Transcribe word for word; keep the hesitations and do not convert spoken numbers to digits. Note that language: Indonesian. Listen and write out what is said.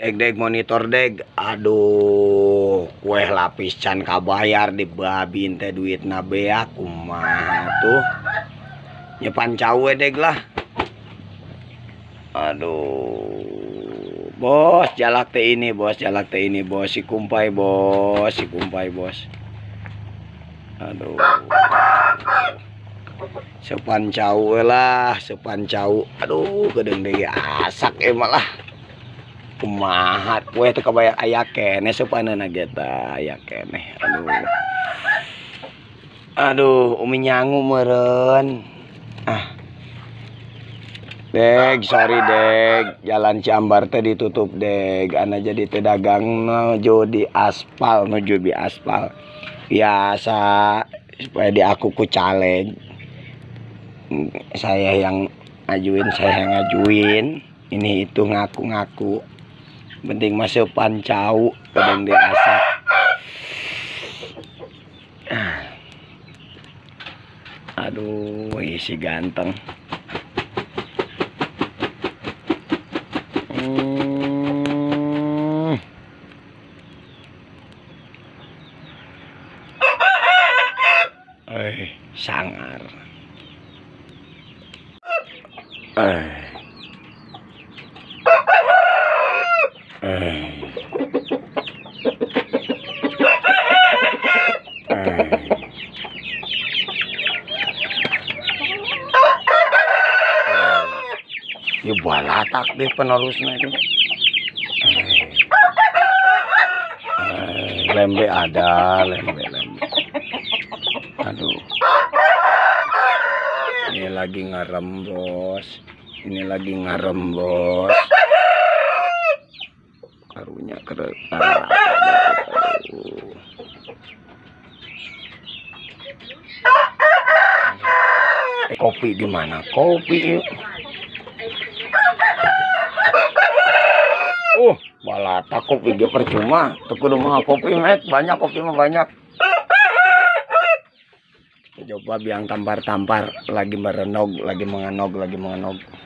Deg deg monitor deg, aduh, kue lapis can kabayar di babin teh duit nabeak kumaha tuh nyepan cawe deg lah. Aduh, bos jalak teh ini bos, jalak teh ini bos, si kumpai bos, si kumpai bos. Aduh, sepan cawe lah, sepan cawe. Aduh, gedeng deh asak emang lah. Kumaha kue teh kabayar aya keneh sepaneuna geta aya keneh. Aduh. Aduh, umi nyangu meureun. Ah. Deg, sorry deg, jalan Ciambar teh ditutup deg, ana jadi teh dagang nuju di aspal, nuju di aspal. Biasa supaya di aku ku caleg. Saya yang ngajuin, saya yang ngajuin. Ini itu ngaku-ngaku. Penting masuk pancau kadang dia asak. Aduh, isi ganteng. Hmm. Eh, sangar. Eh. Eh. Ya balatak deh penerusnya itu. Eh, lembe ada, lembe lembe. Aduh. Ini lagi ngarem bos. Ini lagi ngarem bos. Karunya keren. Aduh. Eh, kopi di mana? Kopi. Uh, balata kopi dia percuma. Tuku rumah kopi met banyak, kopi mah banyak. Coba biang tampar-tampar lagi merenog, lagi mengenog, lagi mengenog.